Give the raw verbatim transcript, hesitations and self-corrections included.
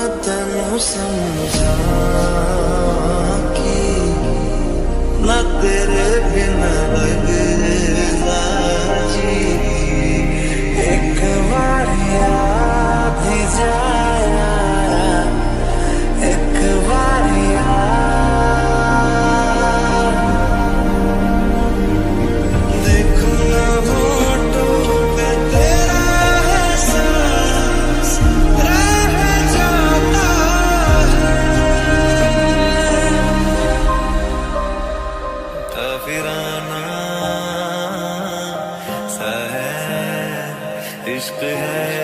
तेनू समझा कि ना तेरे बिना लगदा जी। एक बार याद ही जाया, एक बार याद देखो ना होठों पे तेरा एहसास रह जाता है। काफिराना सा है इश्क है